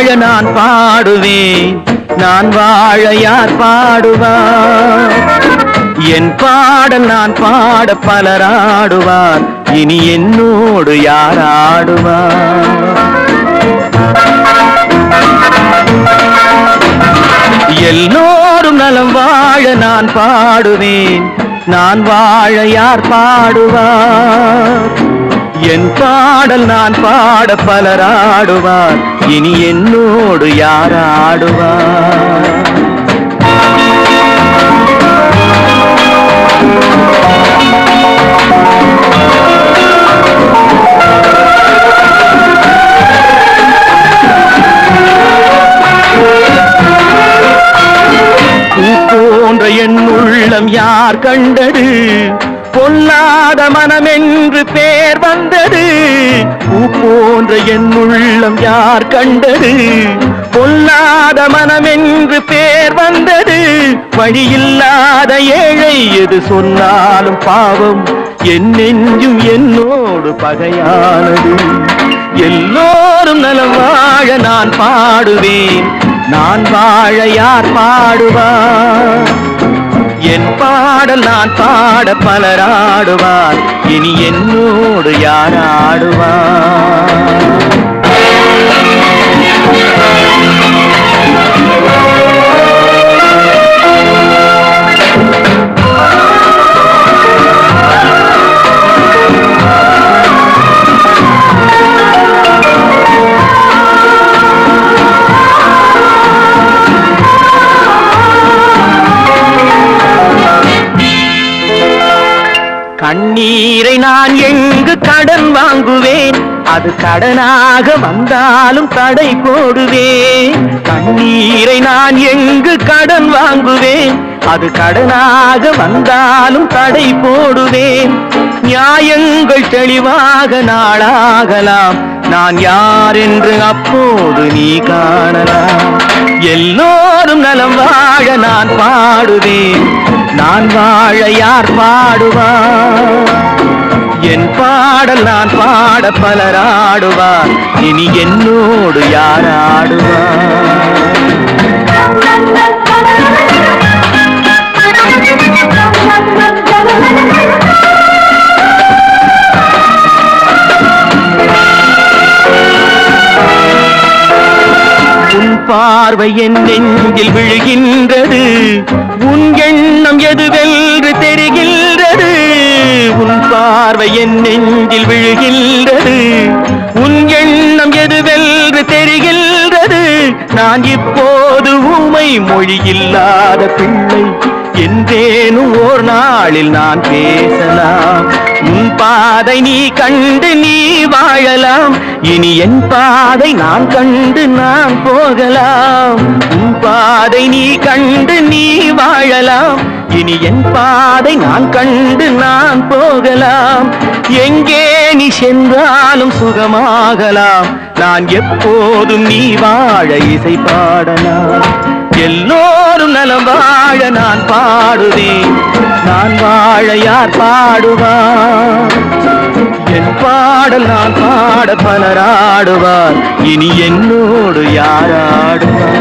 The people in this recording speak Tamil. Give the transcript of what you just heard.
நான் பாடுவேன், நான் வாழ யார் பாடுவார்? என் பாடல் நான் பாட பலராடுவார், இனி என்னோடு யார் ஆடுவார்? எல்லோரும் நலம் வாழ நான் பாடுவேன், நான் வாழ யார் பாடுவார்? என் பாடல் நான் பாட பலராடுவார், இனி என்னோடு யார் ஆடுவார்? போன்ற என் உள்ளம் யார் கண்டது? பொல்லாத மனம் என்று பேர் வந்தது. பூ போன்ற என் உள்ளம் யார் கண்டது? பொல்லாத மனம் என்று பேர் வந்தது. வழியில்லாத ஏழை எது சொன்னாலும் பாவம், என் நெஞ்சும் என்னோடு பகையானது. எல்லோரும் நலம் வாழ நான் பாடுவேன், நான் வாழ யார் பாடுவார்? என் பாடல் நான் பாட பலராடுவார், இனி என்னோடு யார் ஆடுவார்? கண்ணீரை நான் எங்கு கடன் வாங்குவேன்? அது கடனாக வந்தாலும் தடை போடுவேன். கண்ணீரை நான் எங்கு கடன் வாங்குவேன்? அது கடனாக வந்தாலும் தடை போடுவேன். நியாயங்கள் தெளிவாக நாளாகலாம், நான் யார் என்று அப்போது நீ காணலாம். எல்லோரும் நலம் வாழ நான் பாடுவேன், நான் வாழ யார் பாடுவார்? என் பாடல் நான் பாட பலராடுவார், இனி என்னோடு யார் ஆடுவார்? உன் பார்வை என் நெஞ்சில் விழுகின்றது, உன் எண்ணம் எதுவென்று தெரிகின்றது. உன் பார்வை என் நெஞ்சில் விழுகின்றது, உன் எண்ணம் எதுவென்று தெரிகின்றது. நான் இப்போது ஊமை மொழியில்லாத பிள்ளை, என்றேனும் ஓர் நாளில் நான் பேசலாம். உன் பாதை நீ கண்டு நீ வாழலாம், இனி என் பாதை நான் கண்டு நான் போகலாம். உன் பாதை நீ கண்டு நீ வாழலாம், இனி என் பாதை நான் கண்டு நான் போகலாம். எங்கே நீ சென்றாலும் சுகமாகலாம், நான் எப்போதும் நீ வாழ இசை பாடலாம். எல்லோரும் நலம் வாழ நான் பாடுவேன், நான் வாழ யார் பாடுவார்? என் பாடல் நான் பாட பலராடுவார், இனி என்னோடு யார் ஆடுவார்?